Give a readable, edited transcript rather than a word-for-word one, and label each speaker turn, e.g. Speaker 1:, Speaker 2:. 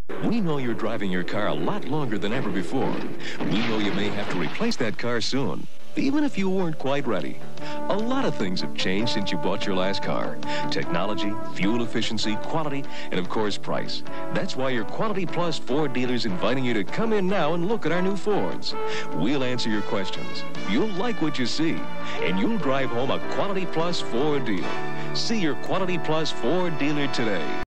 Speaker 1: We know you're driving your car a lot longer than ever before. We know you may have to replace that car soon, even if you weren't quite ready. A lot of things have changed since you bought your last car. Technology, fuel efficiency, quality, and of course price. That's why your Quality Plus Ford dealer's inviting you to come in now and look at our new Fords. We'll answer your questions. You'll like what you see, and you'll drive home a Quality Plus Ford dealer. See your Quality Plus Ford dealer today.